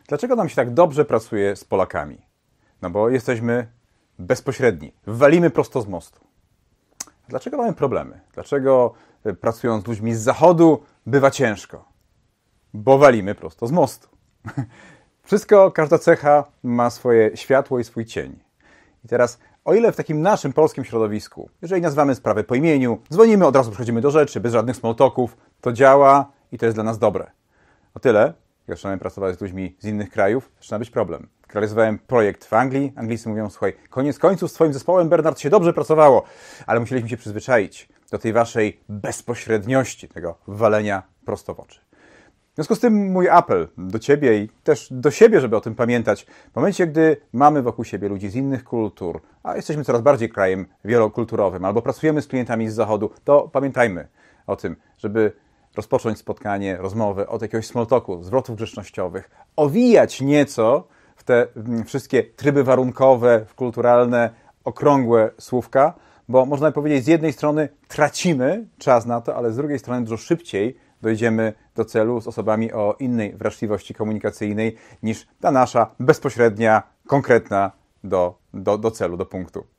Dlaczego nam się tak dobrze pracuje z Polakami? No bo jesteśmy bezpośredni. Walimy prosto z mostu. Dlaczego mamy problemy? Dlaczego pracując z ludźmi z zachodu bywa ciężko? Bo walimy prosto z mostu. Wszystko, każda cecha ma swoje światło i swój cień. I teraz, o ile w takim naszym polskim środowisku, jeżeli nazywamy sprawę po imieniu, dzwonimy, od razu przechodzimy do rzeczy, bez żadnych small talków, to działa i to jest dla nas dobre. O tyle, jak zaczynamy pracować z ludźmi z innych krajów, zaczyna być problem. Realizowałem projekt w Anglii. Anglicy mówią, słuchaj, koniec końców z twoim zespołem, Bernard, się dobrze pracowało, ale musieliśmy się przyzwyczaić do tej waszej bezpośredniości, tego walenia prosto w oczy. W związku z tym mój apel do ciebie i też do siebie, żeby o tym pamiętać, w momencie, gdy mamy wokół siebie ludzi z innych kultur, a jesteśmy coraz bardziej krajem wielokulturowym, albo pracujemy z klientami z zachodu, to pamiętajmy o tym, żeby rozpocząć spotkanie, rozmowę od jakiegoś small talku, zwrotów grzecznościowych, owijać nieco w te wszystkie tryby warunkowe, w kulturalne, okrągłe słówka, bo można powiedzieć, z jednej strony tracimy czas na to, ale z drugiej strony dużo szybciej dojdziemy do celu z osobami o innej wrażliwości komunikacyjnej niż ta nasza bezpośrednia, konkretna do celu, do punktu.